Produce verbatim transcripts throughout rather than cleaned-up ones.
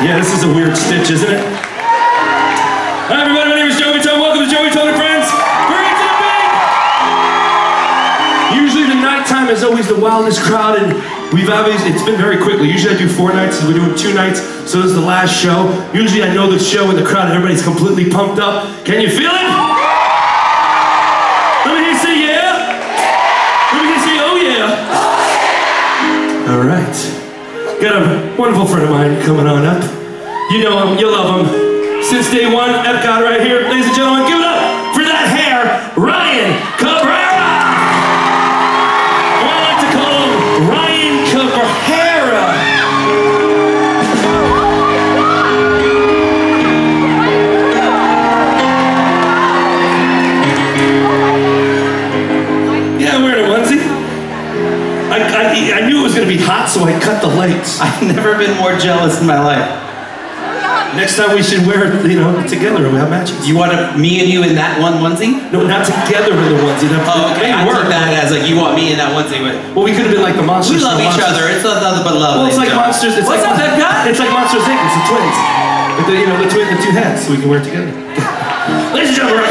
Yeah, this is a weird stitch, isn't it? Hi everybody, my name is Joey Fatone. Welcome to Joey Fatone Friends. Bring it to the beat! Usually the nighttime is always the wildest crowd, and we've always, it's been very quickly. Usually I do four nights, so we're doing two nights, so this is the last show. Usually I know the show in the crowd and everybody's completely pumped up. Can you feel it? Let me hear you say yeah. Let me hear you say oh yeah. All right. Got a wonderful friend of mine coming on up. You know him, you love him. Since day one, EPCOT right here. Ladies and gentlemen, give it up for that hair, Ryan Cabrera! Or I like to call him Ryan Cabrera. Yeah, I'm wearing a onesie. I, I, I knew it was going to be hot, so I cut the lights. I've never been more jealous in my life. Next time we should wear it, you know, together. We have matches. You want to, me and you in that one onesie? No, not together in the onesie. That, oh, okay. I took that as like you want me in that onesie. But well, we could have been like the monsters. We love each monsters. other. It's nothing but love. Well, it's like monsters. It's What's like, up, that guy? It's like Monsters Incorporated. It's the twins. But the, you know, the twin, the two heads, so we can wear it together. Ladies and gentlemen,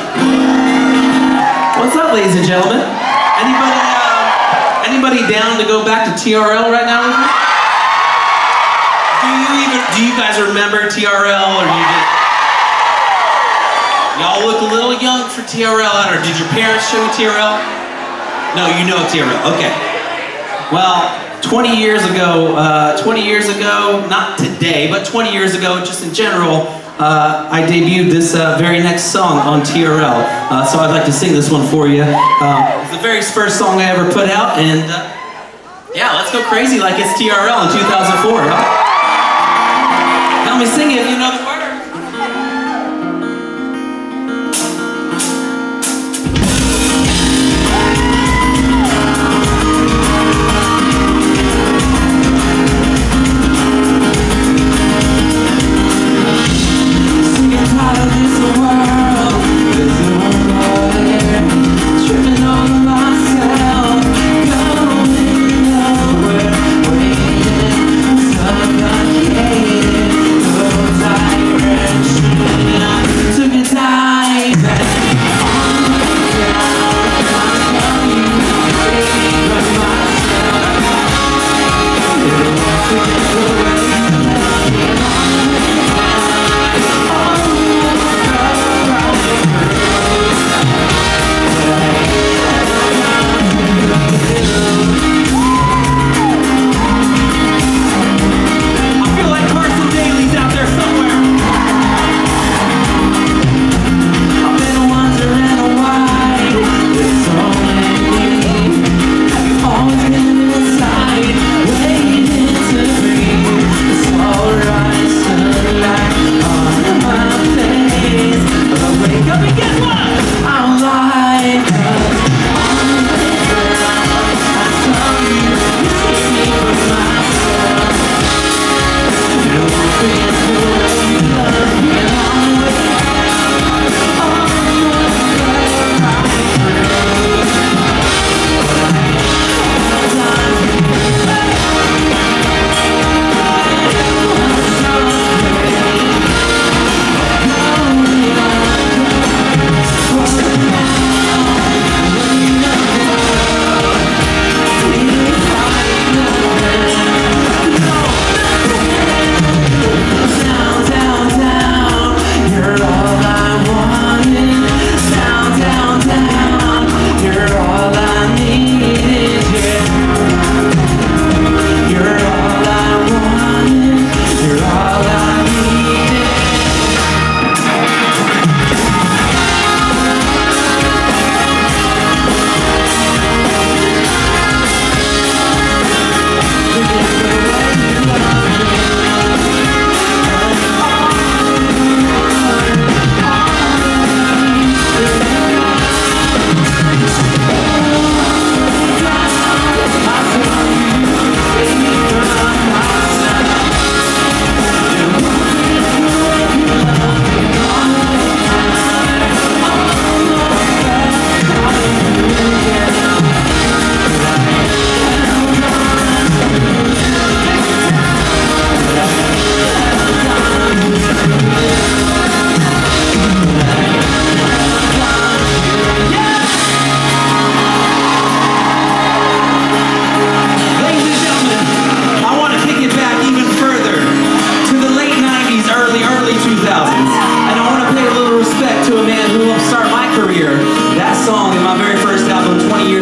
what's up, ladies and gentlemen? Anybody, uh, anybody down to go back to T R L right now with me? Do you even, do you guys remember T R L, or you just, y'all look a little young for T R L, or did your parents show you T R L? No, you know T R L, okay. Well, twenty years ago, uh, twenty years ago, not today, but twenty years ago, just in general, uh, I debuted this uh, very next song on T R L. Uh, so I'd like to sing this one for you. Uh, it's the very first song I ever put out, and uh, yeah, let's go crazy like it's T R L in two thousand four, huh? Help me sing it if you know the words. Time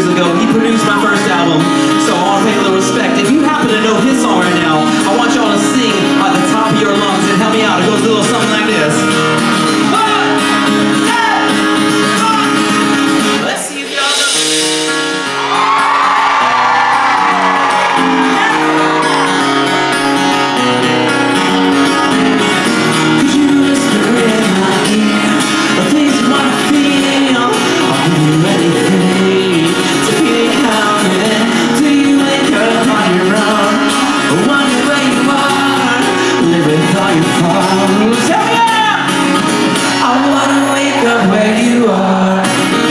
ago, he produced my first album, so I want to pay a little respect. If you happen to know his song right now, I want y'all to sing at the top of your lungs and help me out. It goes a little something like this. One, two, one. Let's see if y'all know. Could you whisper in my ear the things you want to feel? I'll give you anything to feel how it. Do you wake up on your own? Wonder where you are, live with all your problems. Tell me now! I wanna wake up where you are.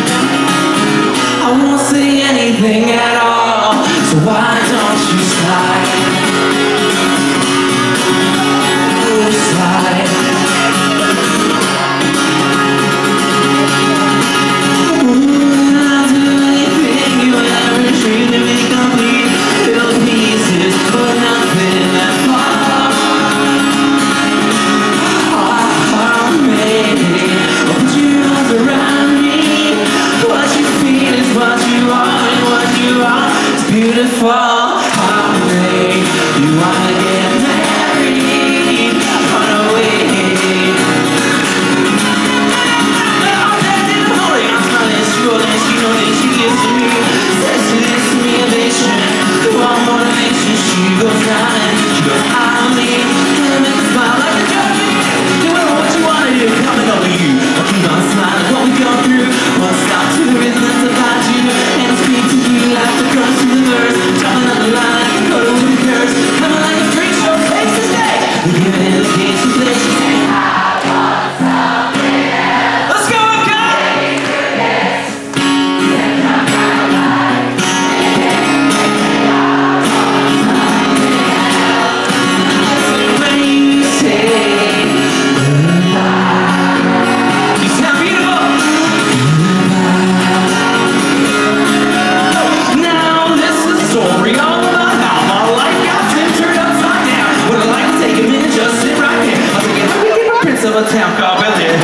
I won't say anything at all, so why don't you slide? Oh, slide. Ooh, I'll do anything you ever dreamed to be complete. Little pieces, but nothing that far. Oh, maybe I'll put your arms around me. What you feel is what you are, and what you are is beautiful. Oh, maybe you wanna get married, run away. I'm dancing, I'm holding, I'm smiling, sure that you know that she gives to me. Says she gives to me ovation. One motivation, she goes down and she goes, I'll leave. And make a smile like a joke. Doing what you wanna do, coming over you. I'll keep on smiling what we go through. Won't stop to the rhythm that's about you. And speak to you like the girls from the verse. Jumping on the line like a photo with a curse. Coming like a freak show, face to stage. We're giving it a game, she plays, she says, let's go, go! When you say goodbye, you sound beautiful. Now this is a story all about how my life got turned upside down. Would I like to take a minute, just sit right there. I'll take it, we get my prince of a town called Bel Air.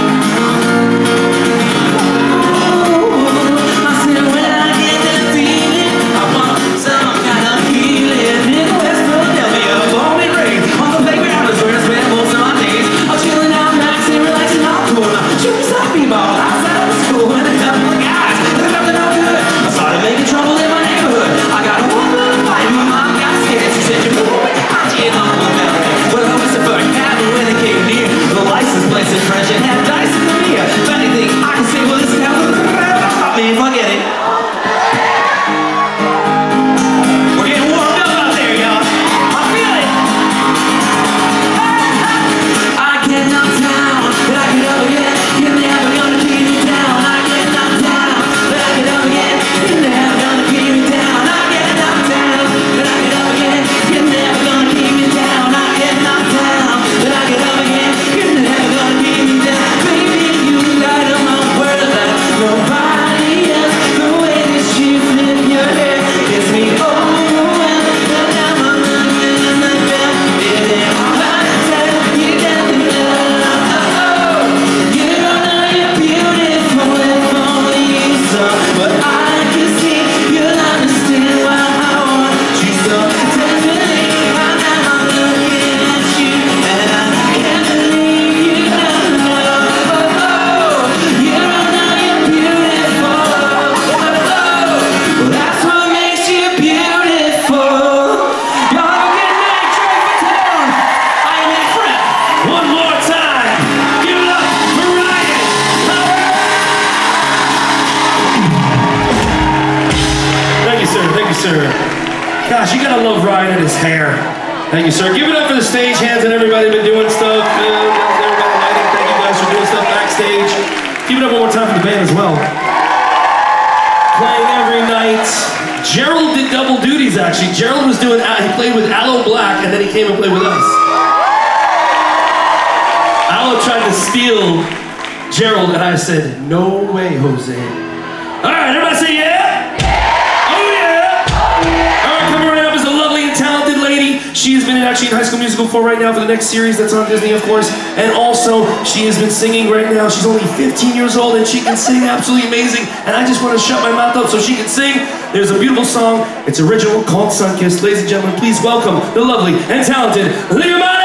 I said when I get that feeling, I want some kind of healing. In West Philadelphia, born and raised on the playground is where I spend most of my days. I'm chilling out, maxing, relaxing, all cool. I'm shooting some b-ball outside of the school, and a couple of guys they're up to no good. I started making trouble in my neighborhood. I got a whole lot of fight, my mom got scared. She said, you're moving, I'm getting on the belly. But I was a fuck cabin when it came near. The license plates in French and had dice in the mirror. If anything, I can say, well, this is how I mean, forget it. We're getting warmed up out there, y'all. I feel it. I get knocked down, but I get up again. You're never gonna keep me down. I get knocked down, but I get up again. You're never gonna keep me down. I get knocked down, but I get up again. You're never gonna keep me down. I get knocked down, but I get up again. You're never gonna keep me down. Baby, you light up my world like nobody else. The way that you flip your hair gets me overwhelmed. And now I'm looking in the bed. It ain't hard to tell you got the love. You don't know you're beautiful if only you saw. But I can see you'll understand why I want you so tenderly. And now I'm looking at you and I can't believe you don't know. You don't know you're beautiful. Well, that's what makes you beautiful. Y'all have a good night, Joey Fatone. I am your friend. One more time. Give it up for Ryan. Thank you, sir. Thank you, sir. Gosh, you gotta love Ryan and his hair. Thank you, sir. Give it up for the stage hands and everybody been doing stuff. Uh, everybody lighting. Thank you guys for doing stuff backstage. Give it up one more time for the band as well. Playing every night. Gerald did double duties, actually. Gerald was doing, he played with Aloe Black, and then he came and played with us. Aloe tried to steal Gerald, and I said, no way, Jose. All right, everybody say yeah? Oh yeah! All right, coming right up is a lovely and talented lady. She has been in actually in High School Musical for right now for the next series that's on Disney, of course. And also, she has been singing right now. She's only fifteen years old and she can sing absolutely amazing. And I just want to shut my mouth up so she can sing. There's a beautiful song. It's original called Sunkissed. Ladies and gentlemen, please welcome the lovely and talented Liamani!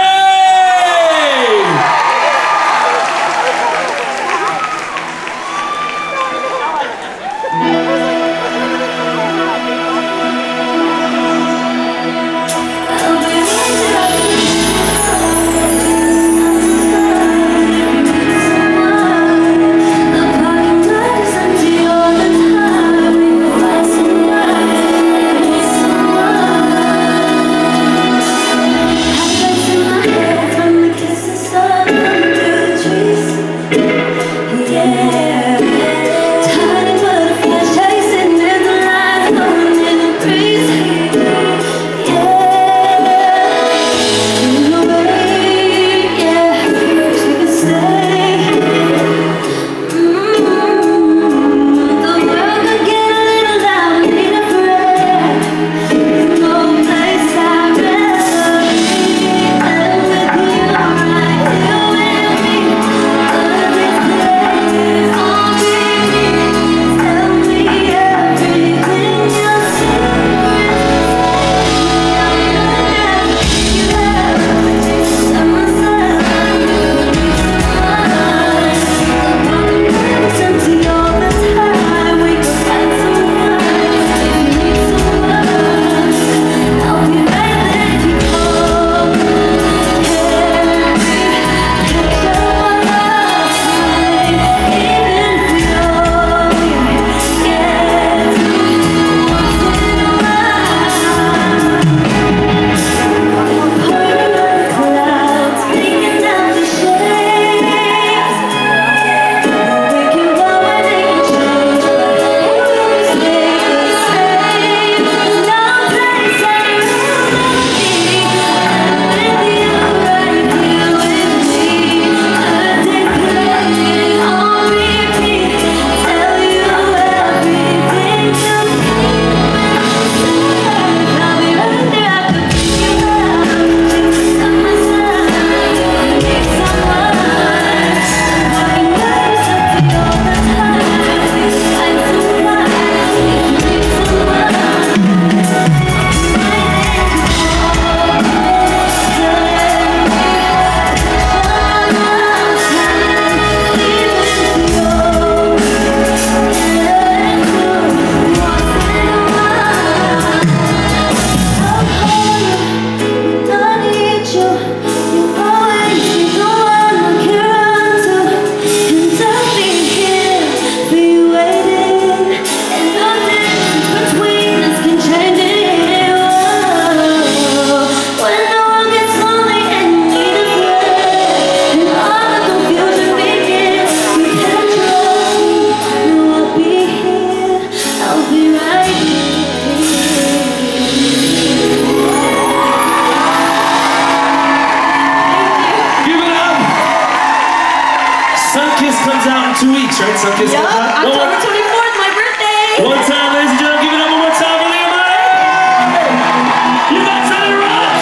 comes out in two weeks, right? Sunkissed yep, comes out. October twenty-fourth, my birthday. One time, ladies and gentlemen, give it up one more time for Liamani. You guys ready to rock?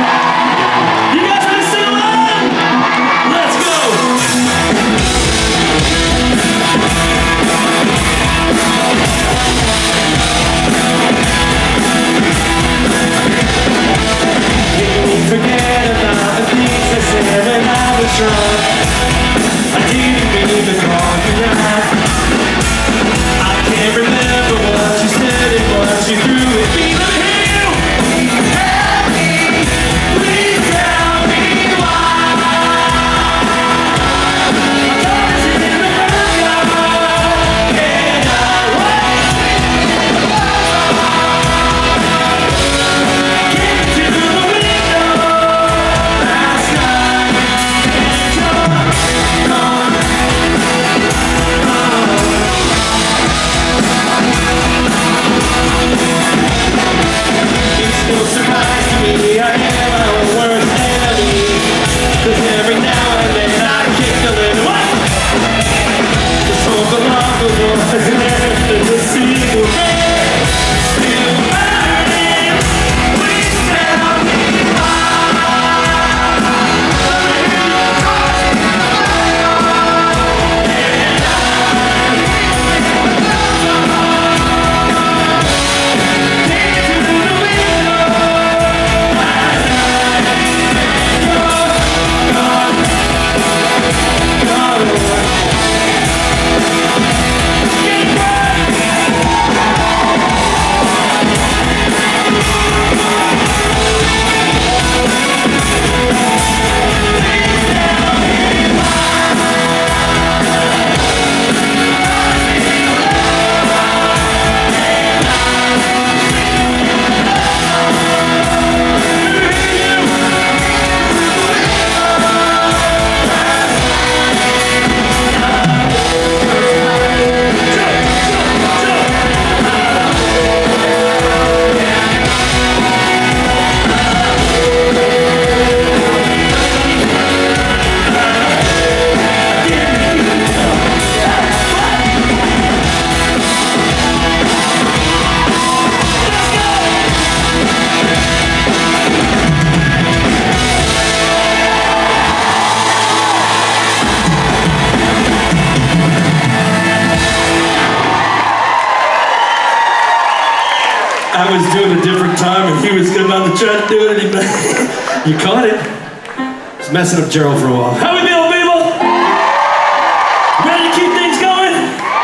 You guys ready to sing along? Let's go. Can't forget about the things I said when I was drunk. I didn't mean to call you that. I was doing a different time and he was about to try to do it and he, you caught it. Just messing up Gerald for a while. How we feeling, people? Ready to keep things going?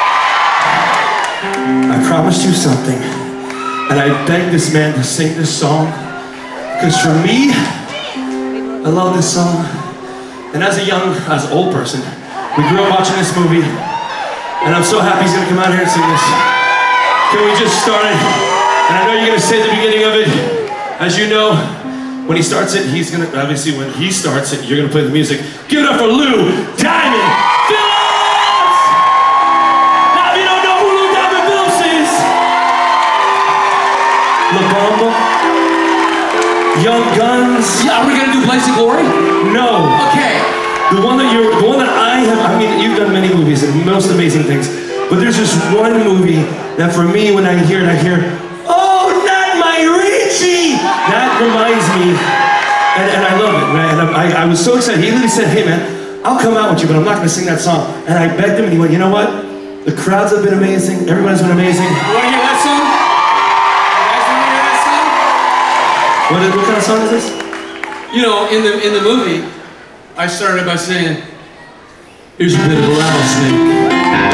I promised you something and I begged this man to sing this song because for me, I love this song. And as a young, as an old person, we grew up watching this movie and I'm so happy he's gonna come out here and sing this. Can we just start it? And I know you're gonna say the beginning of it. As you know, when he starts it, he's gonna, obviously when he starts it, you're gonna play the music. Give it up for Lou Diamond Phillips! Now if you don't know who Lou Diamond Phillips is, La Bamba, Young Guns. Yeah, are we gonna do Blaze of Glory? No. Okay. The one that you're, the one that I have, I mean, you've done many movies and most amazing things, but there's just one movie that for me, when I hear it, I hear, oh, not my Richie! That reminds me, and, and I love it, right? And I, I was so excited. He literally said, hey man, I'll come out with you, but I'm not gonna sing that song. And I begged him and he went, you know what? The crowds have been amazing, everybody's been amazing. You wanna hear that song? You guys wanna hear that song? What, what kind of song is this? You know, in the in the movie, I started by saying, here's a bit of a rattlesnake.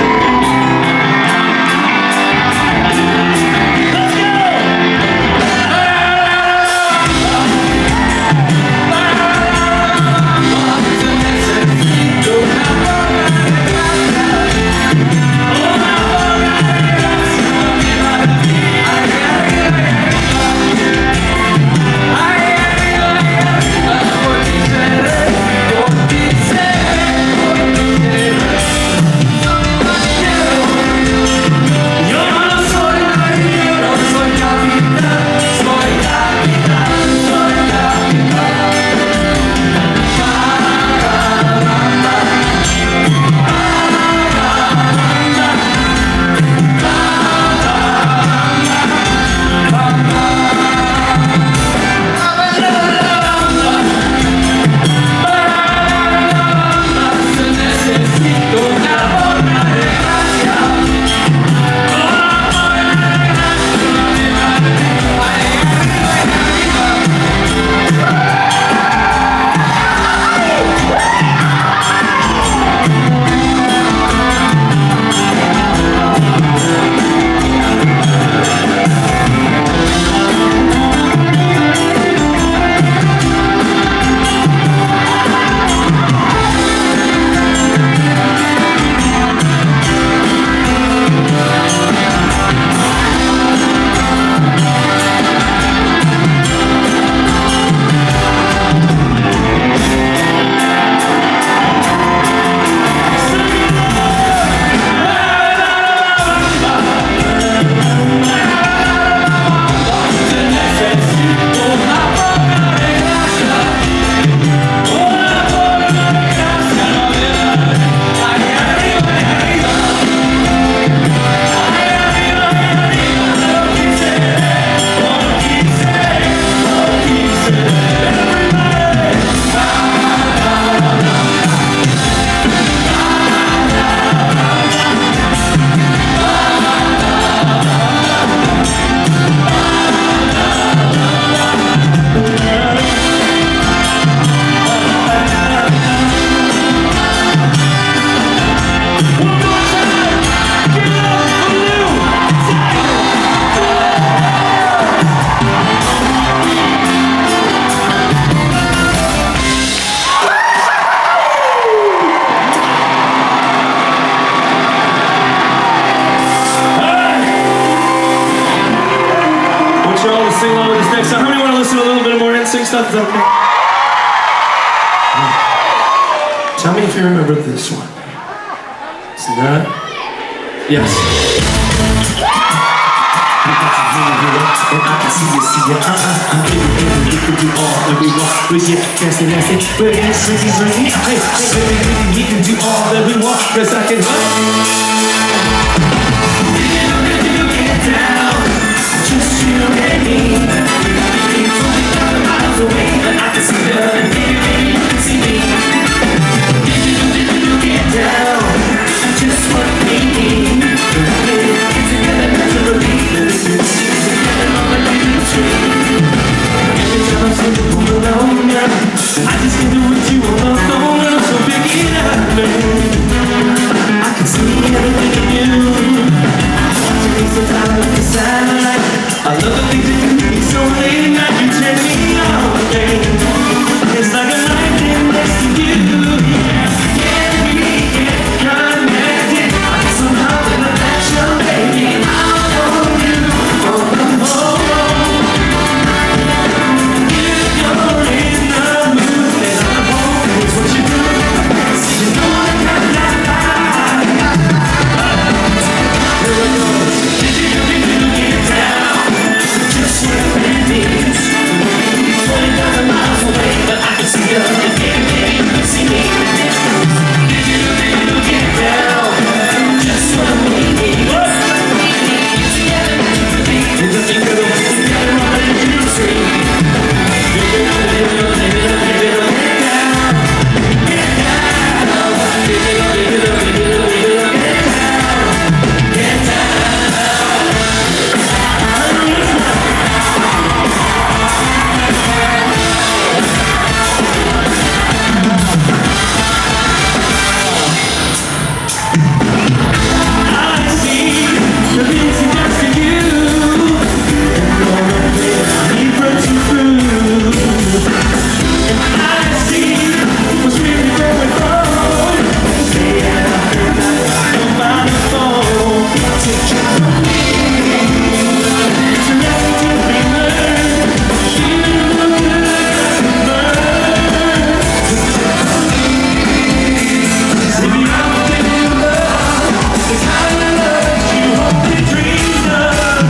Sing along with this next song. How many want to listen to a little bit more N Sync stuff? Is that okay? Tell me if you remember this one. It's not. Yes. And I can see you, see you. Uh-uh, I'm giving you, you can do all that we want. We get fancy, nasty, but it's crazy, crazy. Hey, hey, baby, baby, we can do all that we want. Cause I can. Get down. Just you and me. We're twenty thousand miles away, but I can see the baby, you can see me. Get down, just what we need. Get together naturally. love the things that you do. So late at night you turn me on, babe. It's like a night in next to you. Can we get connected? Somehow in a fashion, baby. I'll hold you on the phone. If you're in the mood, then I'm home. Here's what you do. So you know I got that vibe. Here it goes. Did you, did you get down? Just where it is. twenty thousand miles away, but I can see you. And baby, you can see me. Did you, did you get down? Just where it is. It's the element for me. It's a thing of the world. You gotta run into the tree. Get down, get down, get down, get down. Get down, get down, get down, get down, get down. Get down. I see the things he does to you, and all the pain he puts you through. And I see what's really going wrong. Stay out and I'm by the phone. Take you from me. It's a lesson to be learned. You look good as a bird. If you ever think you love the kind of love you hope you dreamed of,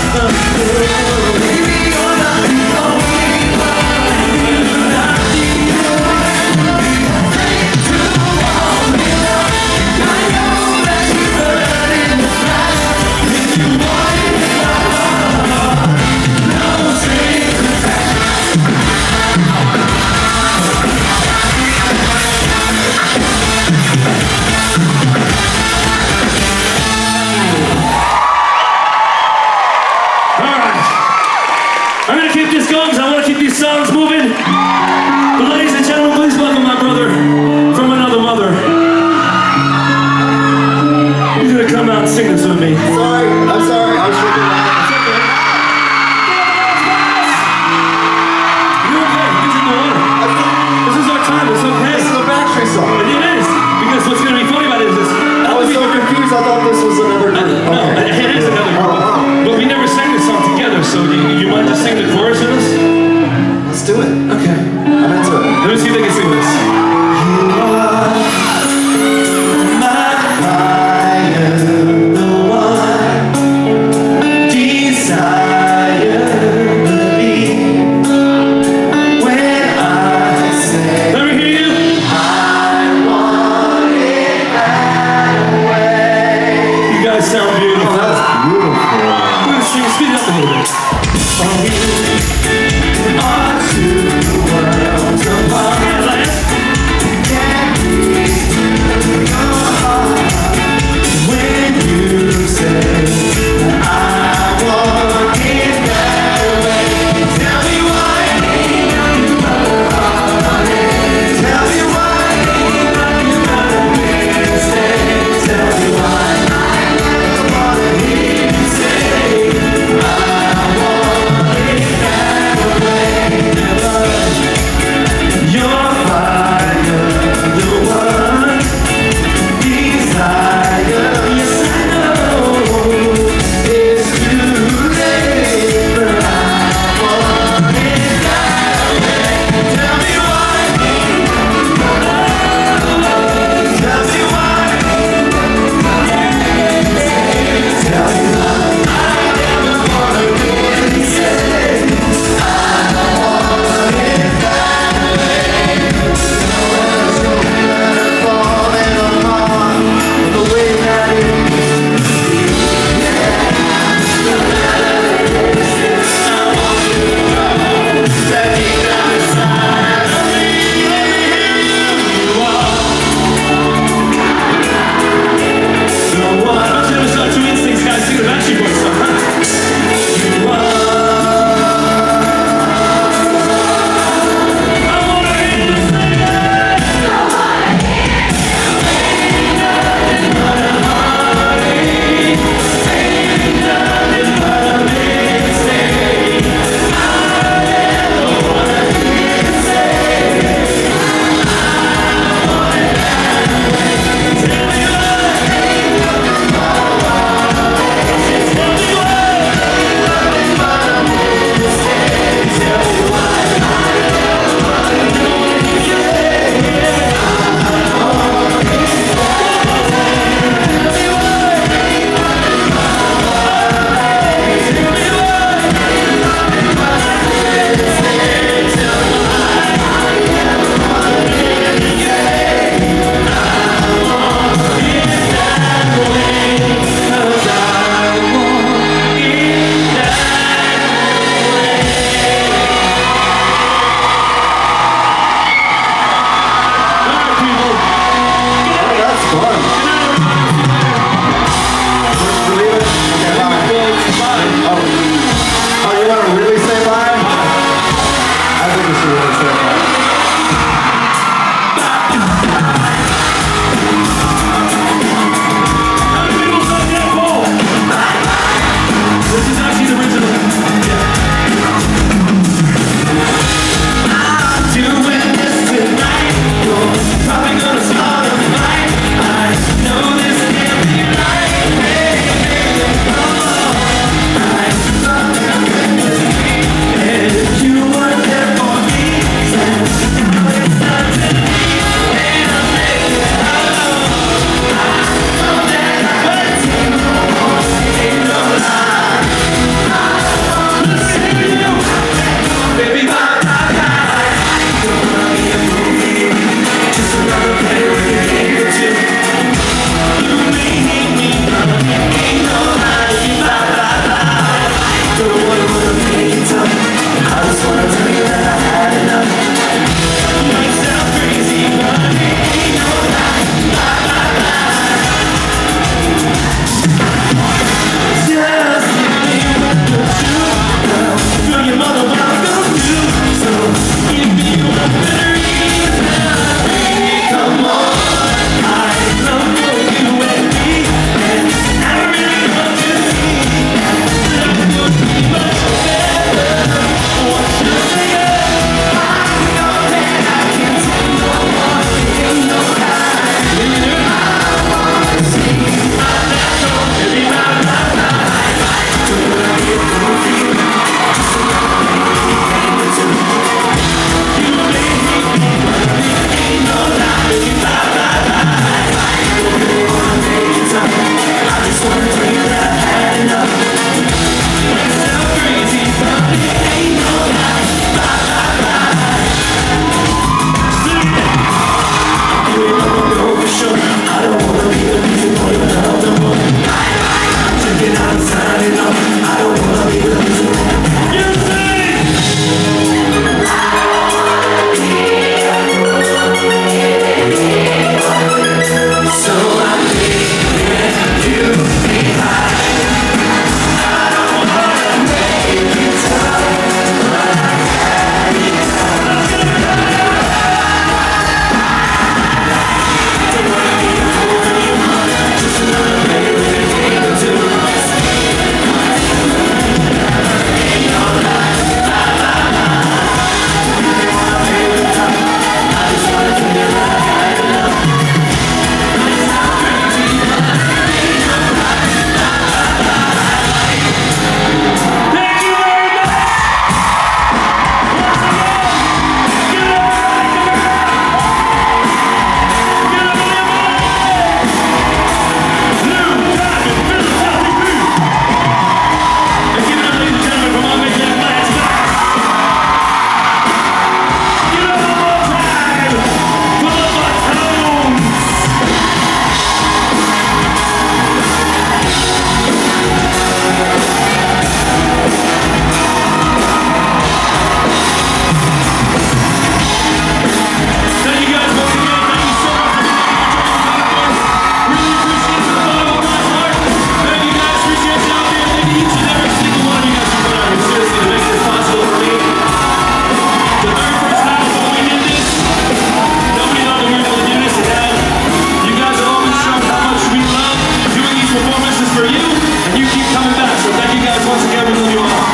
baby, you're not the only one. You're not the only one. To want me now, I know that you hurt in the past. If you want it in my heart, no strings attached. Alright, I'm gonna keep this going because I want to keep these songs moving. But ladies and gentlemen, please welcome my brother from another mother. He's gonna come out and sing this with me. Sorry, I'm sorry, I was drinking wine. It's okay. You're okay, get in the water. This is our time, it's okay. This is a Backstreet song. It is, because what's gonna be funny about it is this. I was so confused, I thought this was another group. No, Okay. it is another group. Oh, wow. But we never sang this song together, so do you, you mind just sing the chorus with us? Let's do it. Okay. I'm into it. Let me see if they can sing this. You are my fire, the one desire to be. When I say, let me hear you. I want it that way. You guys sound beautiful. Oh, that's beautiful. I'm gonna sing, speed it up a little bit. Oh, you are two worlds apart. Yeah, last. Can't reach to your heart when you say that I want it that way. Tell me why you want it. Tell me why you got a mistake. Tell me why I never wanna hear you say I want it that way.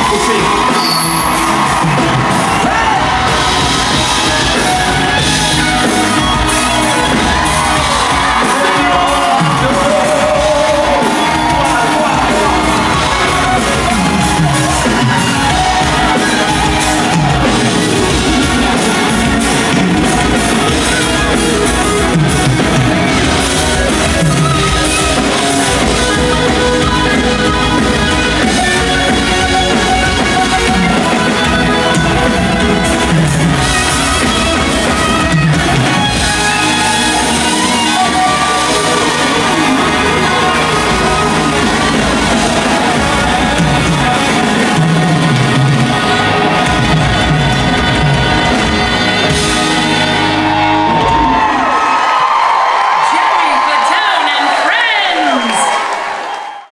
We'll see.